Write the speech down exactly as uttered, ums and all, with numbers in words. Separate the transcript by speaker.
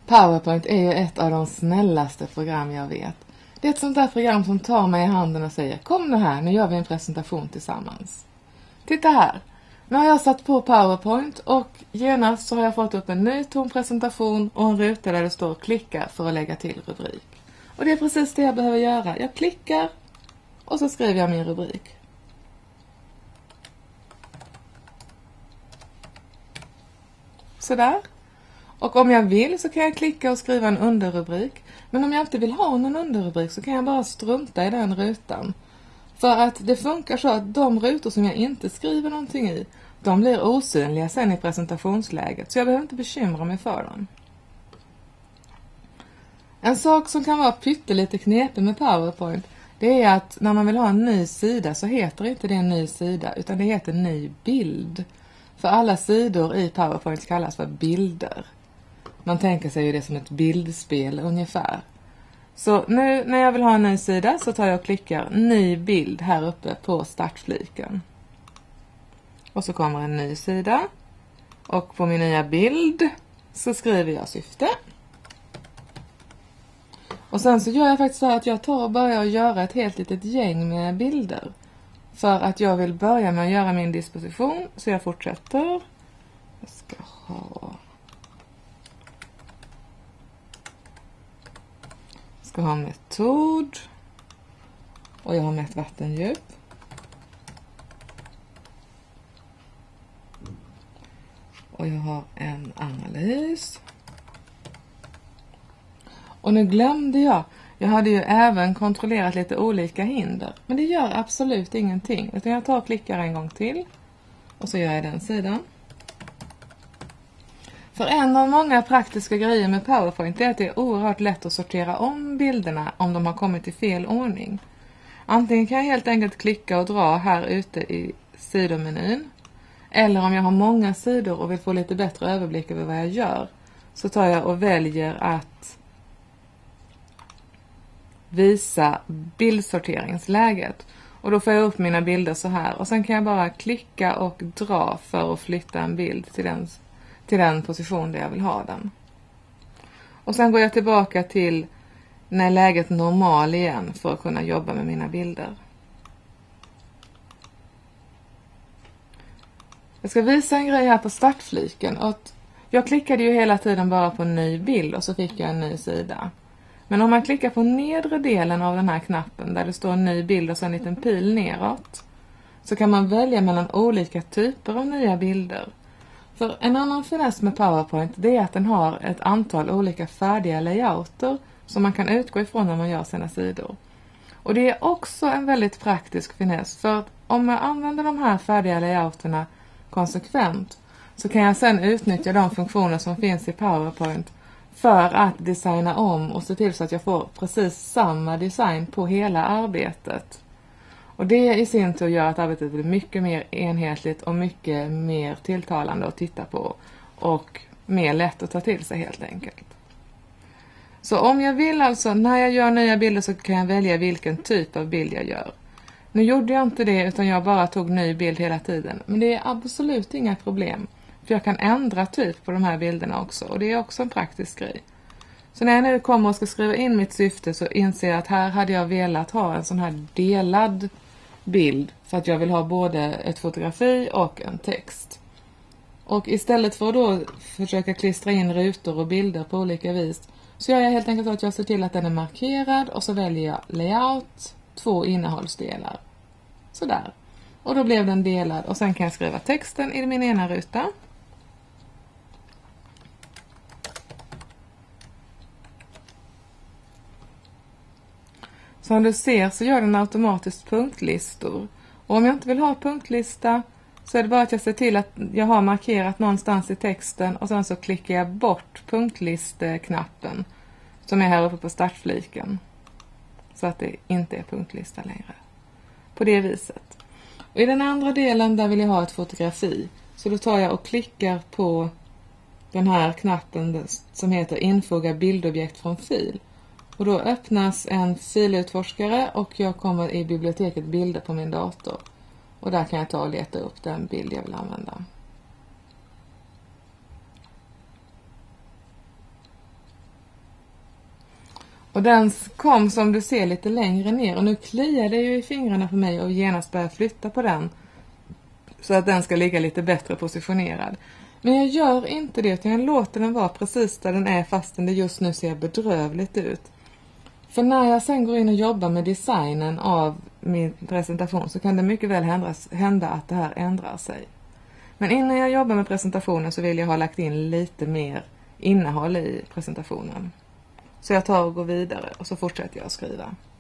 Speaker 1: PowerPoint är ju ett av de snällaste program jag vet. Det är ett sånt där program som tar mig i handen och säger: kom nu här, nu gör vi en presentation tillsammans. Titta här, nu har jag satt på PowerPoint och genast så har jag fått upp en ny tom presentation och en ruta där det står klicka för att lägga till rubrik. Och det är precis det jag behöver göra. Jag klickar och så skriver jag min rubrik. Sådär. Och om jag vill så kan jag klicka och skriva en underrubrik. Men om jag inte vill ha någon underrubrik så kan jag bara strunta i den rutan. För att det funkar så att de rutor som jag inte skriver någonting i, de blir osynliga sen i presentationsläget. Så jag behöver inte bekymra mig för dem. En sak som kan vara pyttelite knepig med PowerPoint, det är att när man vill ha en ny sida så heter inte det en ny sida utan det heter ny bild. För alla sidor i PowerPoint kallas för bilder. Man tänker sig ju det som ett bildspel ungefär. Så nu när jag vill ha en ny sida så tar jag och klickar ny bild här uppe på startfliken. Och så kommer en ny sida. Och på min nya bild så skriver jag syfte. Och sen så gör jag faktiskt så att jag tar och börjar göra ett helt litet gäng med bilder. För att jag vill börja med att göra min disposition. Så jag fortsätter. Jag ska ha... Jag ska ha metod. Och jag har mätt vattendjup. Och jag har en analys. Och nu glömde jag. Jag hade ju även kontrollerat lite olika hinder. Men det gör absolut ingenting. Utan jag tar och klickar en gång till. Och så gör jag den sidan. För en av många praktiska grejer med PowerPoint är att det är oerhört lätt att sortera om bilderna om de har kommit i fel ordning. Antingen kan jag helt enkelt klicka och dra här ute i sidomenyn. Eller om jag har många sidor och vill få lite bättre överblick över vad jag gör, så tar jag och väljer att visa bildsorteringsläget. Och då får jag upp mina bilder så här. Och sen kan jag bara klicka och dra för att flytta en bild till den, till den position där jag vill ha den. Och sen går jag tillbaka till när läget är normal igen för att kunna jobba med mina bilder. Jag ska visa en grej här på startfliken. Och jag klickade ju hela tiden bara på en ny bild och så fick jag en ny sida. Men om man klickar på nedre delen av den här knappen där det står en ny bild och så en liten pil neråt, så kan man välja mellan olika typer av nya bilder. För en annan finess med PowerPoint, det är att den har ett antal olika färdiga layouter som man kan utgå ifrån när man gör sina sidor. Och det är också en väldigt praktisk finess, för att om jag använder de här färdiga layouterna konsekvent så kan jag sedan utnyttja de funktioner som finns i PowerPoint för att designa om och se till så att jag får precis samma design på hela arbetet. Och det i sin tur gör att arbetet blir mycket mer enhetligt och mycket mer tilltalande att titta på och mer lätt att ta till sig helt enkelt. Så om jag vill alltså, när jag gör nya bilder så kan jag välja vilken typ av bild jag gör. Nu gjorde jag inte det utan jag bara tog ny bild hela tiden. Men det är absolut inga problem. För jag kan ändra typ på de här bilderna också. Och det är också en praktisk grej. Så när jag nu kommer och ska skriva in mitt syfte så inser jag att här hade jag velat ha en sån här delad bild. För att jag vill ha både ett fotografi och en text. Och istället för att då försöka klistra in rutor och bilder på olika vis, så gör jag helt enkelt att jag ser till att den är markerad och så väljer jag layout, två innehållsdelar. Sådär. Och då blev den delad och sen kan jag skriva texten i min ena ruta. Som du ser så gör den automatiskt punktlistor. Och om jag inte vill ha punktlista så är det bara att jag ser till att jag har markerat någonstans i texten och sen så klickar jag bort punktlisteknappen som är här uppe på startfliken. Så att det inte är punktlista längre. På det viset. Och i den andra delen där vill jag ha ett fotografi. Så då tar jag och klickar på den här knappen som heter infoga bildobjekt från fil. Och då öppnas en filutforskare och jag kommer i biblioteket bilder på min dator. Och där kan jag ta och leta upp den bild jag vill använda. Och den kom som du ser lite längre ner och nu kliar det ju i fingrarna för mig och genast börja flytta på den så att den ska ligga lite bättre positionerad. Men jag gör inte det utan jag låter den vara precis där den är fastän det just nu ser bedrövligt ut. För när jag sen går in och jobbar med designen av min presentation så kan det mycket väl händas, hända att det här ändrar sig. Men innan jag jobbar med presentationen så vill jag ha lagt in lite mer innehåll i presentationen. Så jag tar och går vidare och så fortsätter jag att skriva.